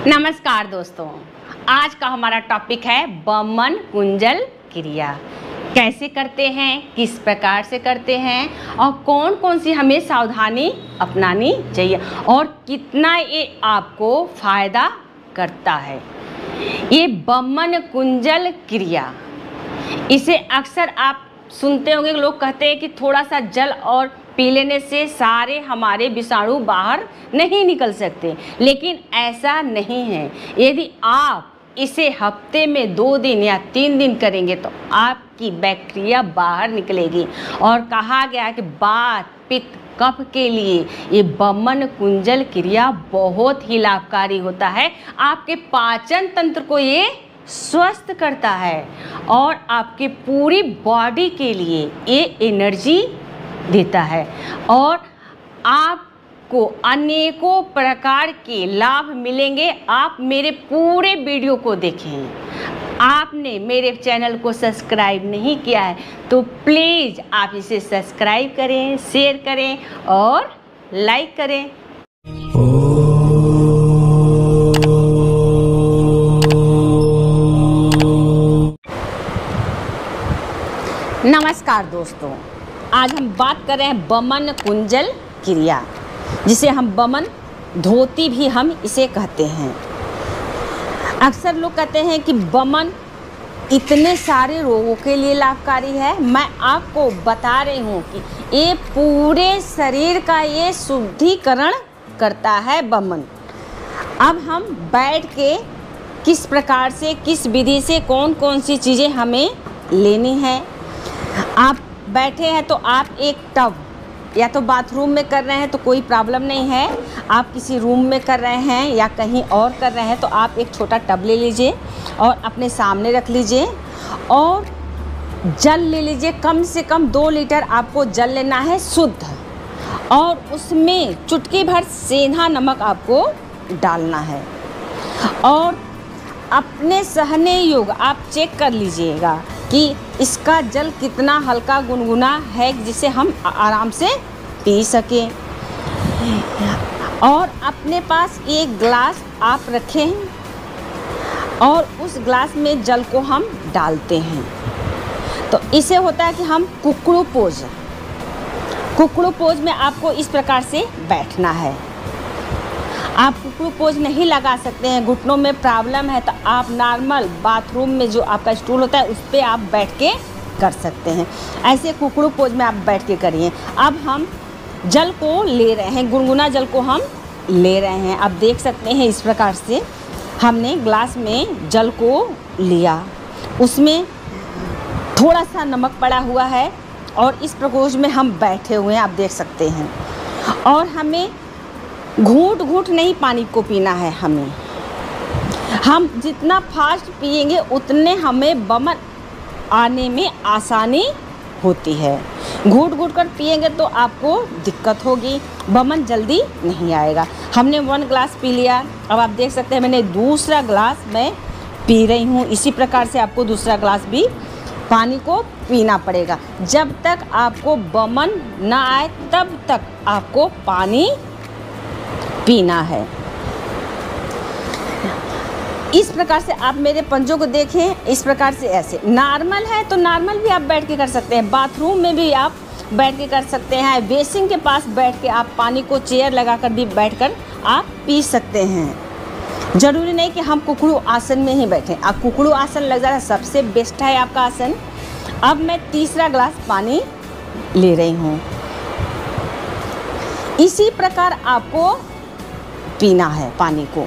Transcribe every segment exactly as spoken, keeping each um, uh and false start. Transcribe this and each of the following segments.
नमस्कार दोस्तों, आज का हमारा टॉपिक है बमन कुंजल क्रिया। कैसे करते हैं, किस प्रकार से करते हैं और कौन कौन सी हमें सावधानी अपनानी चाहिए और कितना ये आपको फायदा करता है। ये बमन कुंजल क्रिया, इसे अक्सर आप सुनते होंगे, लोग कहते हैं कि थोड़ा सा जल और पी लेने से सारे हमारे विषाणु बाहर नहीं निकल सकते, लेकिन ऐसा नहीं है। यदि आप इसे हफ्ते में दो दिन या तीन दिन करेंगे तो आपकी बैक्टीरिया बाहर निकलेगी। और कहा गया कि वात पित्त कफ के लिए ये बमन कुंजल क्रिया बहुत ही लाभकारी होता है। आपके पाचन तंत्र को ये स्वस्थ करता है और आपकी पूरी बॉडी के लिए ये एनर्जी देता है और आपको अनेकों प्रकार के लाभ मिलेंगे। आप मेरे पूरे वीडियो को देखें। आपने मेरे चैनल को सब्सक्राइब नहीं किया है तो प्लीज़ आप इसे सब्सक्राइब करें, शेयर करें और लाइक करें। नमस्कार दोस्तों, आज हम बात कर रहे हैं बमन कुंजल क्रिया, जिसे हम बमन धोती भी हम इसे कहते हैं। अक्सर लोग कहते हैं कि बमन इतने सारे रोगों के लिए लाभकारी है। मैं आपको बता रही हूँ कि ये पूरे शरीर का ये शुद्धिकरण करता है बमन। अब हम बैठ के किस प्रकार से, किस विधि से कौन कौन सी चीज़ें हमें लेनी है। आप बैठे हैं तो आप एक टब या तो बाथरूम में कर रहे हैं तो कोई प्रॉब्लम नहीं है। आप किसी रूम में कर रहे हैं या कहीं और कर रहे हैं तो आप एक छोटा टब ले लीजिए और अपने सामने रख लीजिए और जल ले लीजिए। कम से कम दो लीटर आपको जल लेना है शुद्ध, और उसमें चुटकी भर सेंधा नमक आपको डालना है और अपने सहने योग्य आप चेक कर लीजिएगा कि इसका जल कितना हल्का गुनगुना है जिसे हम आराम से पी सकें। और अपने पास एक ग्लास आप रखें और उस ग्लास में जल को हम डालते हैं। तो इसे होता है कि हम कुकड़ू पोज, कुकड़ू पोज में आपको इस प्रकार से बैठना है। आप कुकड़ू पोज नहीं लगा सकते हैं, घुटनों में प्रॉब्लम है, तो आप नॉर्मल बाथरूम में जो आपका स्टूल होता है उस पर आप बैठ के कर सकते हैं। ऐसे कुकड़ू पोज में आप बैठ के करिए। अब हम जल को ले रहे हैं, गुनगुना जल को हम ले रहे हैं। आप देख सकते हैं इस प्रकार से हमने ग्लास में जल को लिया, उसमें थोड़ा सा नमक पड़ा हुआ है और इस प्रकोष्ठ में हम बैठे हुए हैं, आप देख सकते हैं। और हमें घूंट घूंट नहीं पानी को पीना है। हमें हम जितना फास्ट पिएंगे उतने हमें बमन आने में आसानी होती है। घूंट घूंट कर पिएंगे तो आपको दिक्कत होगी, बमन जल्दी नहीं आएगा। हमने वन ग्लास पी लिया, अब आप देख सकते हैं मैंने दूसरा ग्लास मैं पी रही हूँ। इसी प्रकार से आपको दूसरा ग्लास भी पानी को पीना पड़ेगा। जब तक आपको बमन ना आए तब तक आपको पानी पीना है। इस प्रकार से आप मेरे पंजों को देखें, इस प्रकार से ऐसे नॉर्मल है तो नॉर्मल भी आप बैठ के कर सकते हैं, बाथरूम में भी आप बैठ के कर सकते हैं, बेसिन के पास बैठ के आप पानी को चेयर लगाकर भी बैठकर आप पी सकते हैं। जरूरी नहीं कि हम कुकड़ू आसन में ही बैठें। आप कुकड़ू आसन लग जाए सबसे बेस्ट है आपका आसन। अब मैं तीसरा ग्लास पानी ले रही हूँ। इसी प्रकार आपको पीना है पानी को,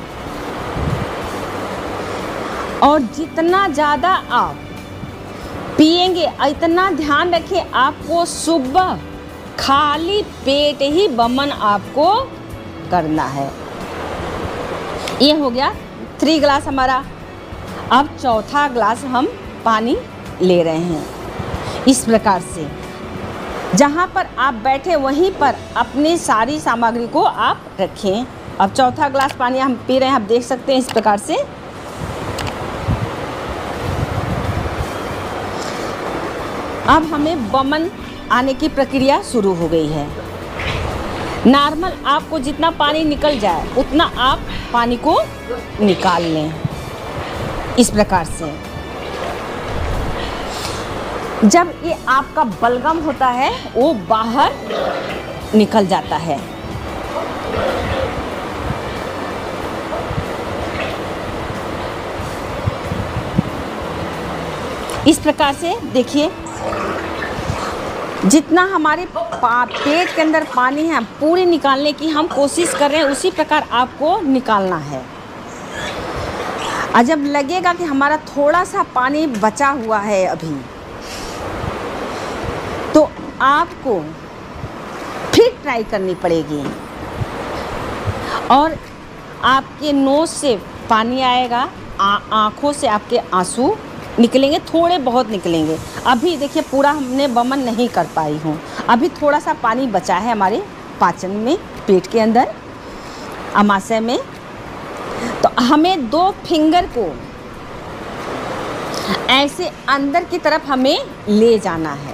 और जितना ज़्यादा आप पिएंगे इतना ध्यान रखें आपको सुबह खाली पेट ही बमन आपको करना है। ये हो गया थ्री ग्लास हमारा। अब चौथा ग्लास हम पानी ले रहे हैं। इस प्रकार से जहाँ पर आप बैठे वहीं पर अपनी सारी सामग्री को आप रखें। अब चौथा ग्लास पानी हम पी रहे हैं, आप देख सकते हैं इस प्रकार से। अब हमें बमन आने की प्रक्रिया शुरू हो गई है। नॉर्मल आपको जितना पानी निकल जाए उतना आप पानी को निकाल लें। इस प्रकार से जब ये आपका बलगम होता है वो बाहर निकल जाता है। इस प्रकार से देखिए, जितना हमारे पेट के अंदर पानी है पूरी निकालने की हम कोशिश कर रहे हैं, उसी प्रकार आपको निकालना है। और जब लगेगा कि हमारा थोड़ा सा पानी बचा हुआ है अभी, तो आपको फिर ट्राई करनी पड़ेगी और आपके नोज़ से पानी आएगा, आँखों से आपके आंसू निकलेंगे, थोड़े बहुत निकलेंगे। अभी देखिए पूरा हमने वमन नहीं कर पाई हूँ, अभी थोड़ा सा पानी बचा है हमारे पाचन में, पेट के अंदर, अमाशय में। तो हमें दो फिंगर को ऐसे अंदर की तरफ हमें ले जाना है।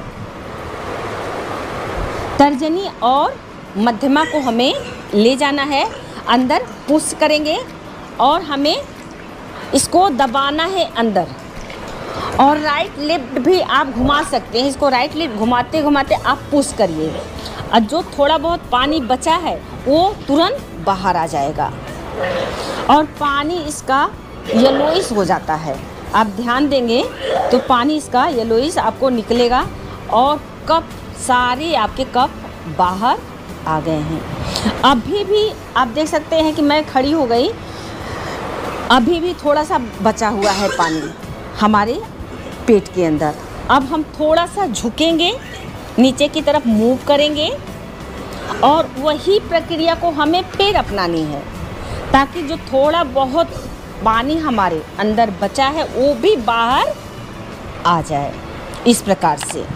तर्जनी और मध्यमा को हमें ले जाना है, अंदर पुश करेंगे और हमें इसको दबाना है अंदर। और राइट लेफ्ट भी आप घुमा सकते हैं, इसको राइट लेफ्ट घुमाते घुमाते आप पुश करिए और जो थोड़ा बहुत पानी बचा है वो तुरंत बाहर आ जाएगा और पानी इसका येलोइश हो जाता है। आप ध्यान देंगे तो पानी इसका येलोइश आपको निकलेगा और कप सारे आपके कप बाहर आ गए हैं। अभी भी आप देख सकते हैं कि मैं खड़ी हो गई, अभी भी थोड़ा सा बचा हुआ है पानी हमारे पेट के अंदर। अब हम थोड़ा सा झुकेंगे, नीचे की तरफ मूव करेंगे और वही प्रक्रिया को हमें फिर अपनानी है ताकि जो थोड़ा बहुत पानी हमारे अंदर बचा है वो भी बाहर आ जाए। इस प्रकार से,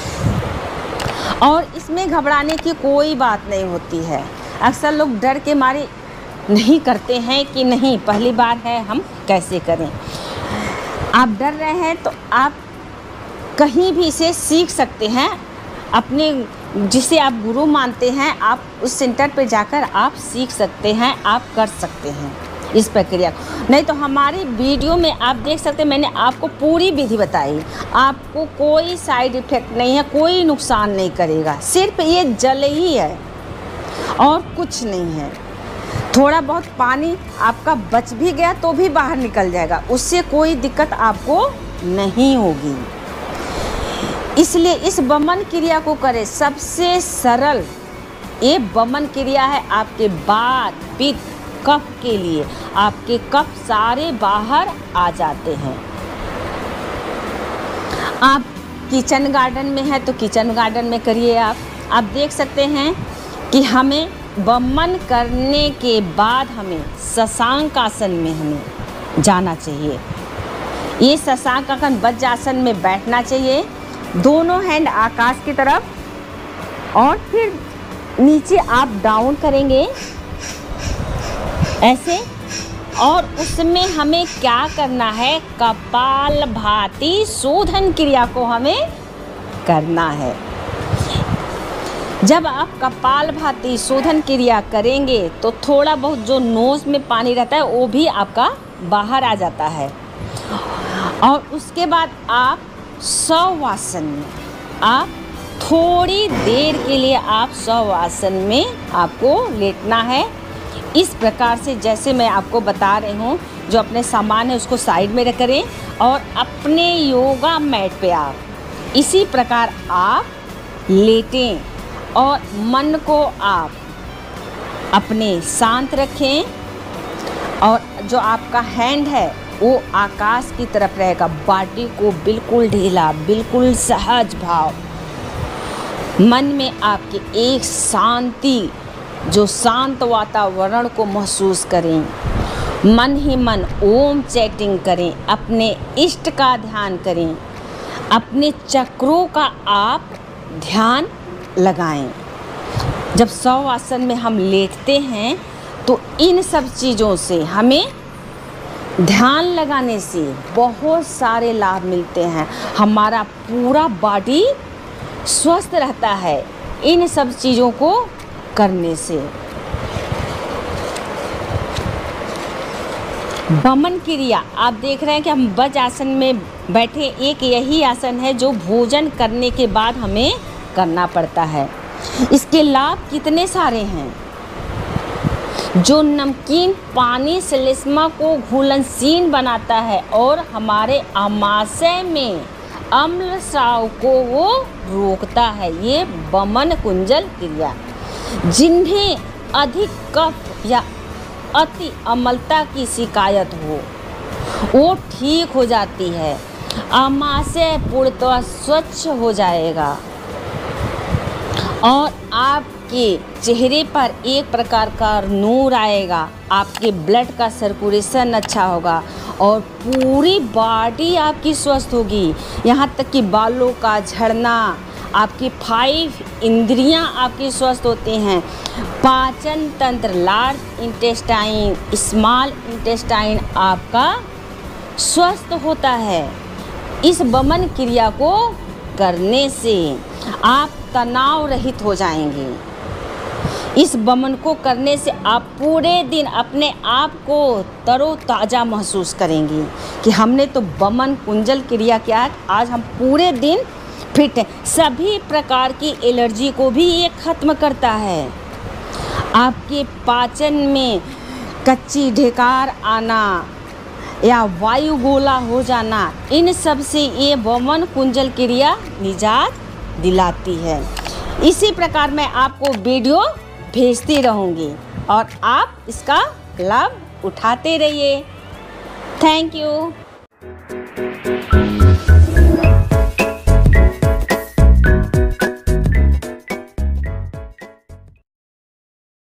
और इसमें घबराने की कोई बात नहीं होती है। अक्सर लोग डर के मारे नहीं करते हैं कि नहीं पहली बार है हम कैसे करें। आप डर रहे हैं तो आप कहीं भी इसे सीख सकते हैं, अपने जिसे आप गुरु मानते हैं आप उस सेंटर पर जाकर आप सीख सकते हैं, आप कर सकते हैं इस प्रक्रिया को। नहीं तो हमारी वीडियो में आप देख सकते हैं, मैंने आपको पूरी विधि बताई, आपको कोई साइड इफ़ेक्ट नहीं है, कोई नुकसान नहीं करेगा, सिर्फ ये जल ही है और कुछ नहीं है। थोड़ा बहुत पानी आपका बच भी गया तो भी बाहर निकल जाएगा, उससे कोई दिक्कत आपको नहीं होगी। इसलिए इस वमन क्रिया को करें, सबसे सरल ये वमन क्रिया है आपके वात पित्त कफ के लिए। आपके कफ सारे बाहर आ जाते हैं। आप किचन गार्डन में है तो किचन गार्डन में करिए। आप आप देख सकते हैं कि हमें वमन करने के बाद हमें शशांक आसन में हमें जाना चाहिए। ये शशांक आसन वज्रासन में बैठना चाहिए, दोनों हैंड आकाश की तरफ और फिर नीचे आप डाउन करेंगे ऐसे। और उसमें हमें क्या करना है, कपालभाति शोधन क्रिया को हमें करना है। जब आप कपालभाति शोधन क्रिया करेंगे तो थोड़ा बहुत जो नोज़ में पानी रहता है वो भी आपका बाहर आ जाता है। और उसके बाद आप शवासन में आप थोड़ी देर के लिए आप शवासन में आपको लेटना है। इस प्रकार से जैसे मैं आपको बता रही हूँ, जो अपने सामान है उसको साइड में रख करें और अपने योगा मैट पे आप इसी प्रकार आप लेटें और मन को आप अपने शांत रखें और जो आपका हैंड है वो आकाश की तरफ रहेगा। बॉडी को बिल्कुल ढीला, बिल्कुल सहज भाव, मन में आपके एक शांति, जो शांत वातावरण को महसूस करें। मन ही मन ओम चैटिंग करें, अपने इष्ट का ध्यान करें, अपने चक्रों का आप ध्यान लगाएं। जब शवासन में हम लेटते हैं तो इन सब चीज़ों से हमें ध्यान लगाने से बहुत सारे लाभ मिलते हैं। हमारा पूरा बॉडी स्वस्थ रहता है इन सब चीज़ों को करने से। वमन क्रिया आप देख रहे हैं कि हम वज्र आसन में बैठे, एक यही आसन है जो भोजन करने के बाद हमें करना पड़ता है। इसके लाभ कितने सारे हैं। जो नमकीन पानी श्लेष्मा को घुलनशील बनाता है और हमारे आमाशय में अम्ल स्राव को वो रोकता है। ये वमन कुंजल क्रिया। जिन्हें अधिक कफ या अति अम्लता की शिकायत हो वो ठीक हो जाती है। आमाशय पूर्णतः स्वच्छ हो जाएगा और आपके चेहरे पर एक प्रकार का नूर आएगा। आपके ब्लड का सर्कुलेशन अच्छा होगा और पूरी बॉडी आपकी स्वस्थ होगी। यहाँ तक कि बालों का झड़ना, आपकी फाइव इंद्रियां आपकी स्वस्थ होती हैं। पाचन तंत्र, लार्ज इंटेस्टाइन, स्मॉल इंटेस्टाइन आपका स्वस्थ होता है। इस वमन क्रिया को करने से आप तनाव रहित हो जाएंगे। इस वमन को करने से आप पूरे दिन अपने आप को तरोताज़ा महसूस करेंगी कि हमने तो वमन कुंजल क्रिया किया है, आज हम पूरे दिन फिट है। सभी प्रकार की एलर्जी को भी ये खत्म करता है। आपके पाचन में कच्ची ढेकार आना या वायु गोला हो जाना, इन सब से ये वमन कुंजल क्रिया निजात दिलाती है। इसी प्रकार मैं आपको वीडियो भेजती रहूँगी और आप इसका लाभ उठाते रहिए। Thank you.